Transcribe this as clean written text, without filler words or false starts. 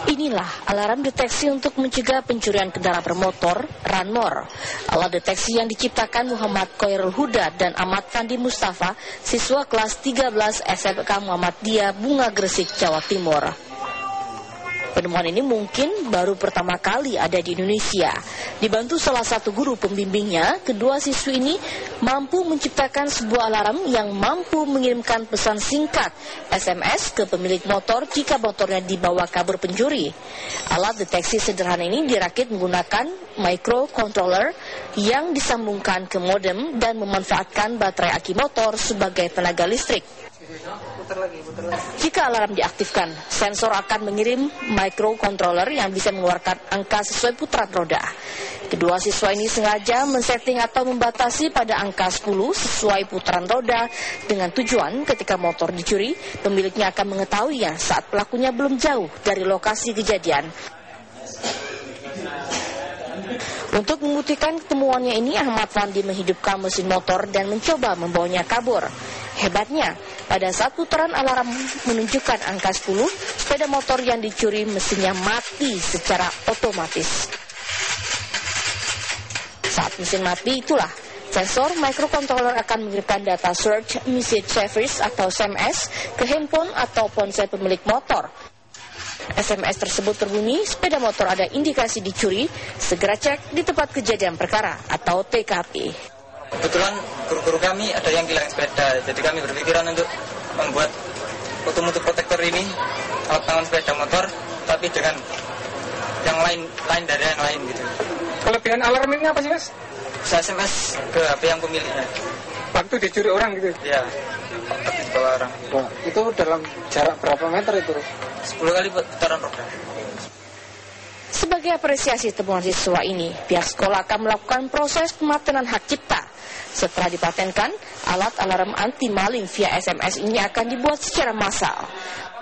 Inilah alarm deteksi untuk mencegah pencurian kendaraan bermotor, Ranmor. Alat deteksi yang diciptakan Muhammad Khairul Huda dan Ahmad Kandi Mustafa, siswa kelas 13 SMK Muhammadiyah Bunga Gresik, Jawa Timur. Penemuan ini mungkin baru pertama kali ada di Indonesia. Dibantu salah satu guru pembimbingnya, kedua siswi ini mampu menciptakan sebuah alarm yang mampu mengirimkan pesan singkat SMS ke pemilik motor jika motornya dibawa kabur pencuri. Alat deteksi sederhana ini dirakit menggunakan microcontroller yang disambungkan ke modem dan memanfaatkan baterai aki motor sebagai tenaga listrik. Jika alarm diaktifkan, sensor akan mengirim microcontroller yang bisa mengeluarkan angka sesuai putaran roda. Kedua siswa ini sengaja men-setting atau membatasi pada angka 10 sesuai putaran roda dengan tujuan ketika motor dicuri, pemiliknya akan mengetahuinya saat pelakunya belum jauh dari lokasi kejadian. Untuk membuktikan ketemuannya ini, Ahmad Fandi menghidupkan mesin motor dan mencoba membawanya kabur. Hebatnya, pada saat putaran alarm menunjukkan angka 10, sepeda motor yang dicuri mesinnya mati secara otomatis. Saat mesin mati, itulah sensor microcontroller akan mengirimkan data search message service atau SMS ke handphone atau ponsel pemilik motor. SMS tersebut terbunyi, sepeda motor ada indikasi dicuri, segera cek di tempat kejadian perkara atau TKP. Kebetulan guru-guru kami ada yang kehilangan sepeda, jadi kami berpikiran untuk membuat otomotif protektor ini, alat tangan sepeda motor, tapi dengan yang lain dari yang lain gitu. Kelebihan alarm ini apa sih, Mas? Bisa SMS ke HP yang pemiliknya. Waktu dicuri orang gitu? Iya, waktu dibawa orang. Oh, itu dalam jarak berapa meter itu? 10 kali putaran roda. Sebagai apresiasi temuan siswa ini, pihak sekolah akan melakukan proses pematenan hak cipta. Setelah dipatenkan, alat alarm anti maling via SMS ini akan dibuat secara massal.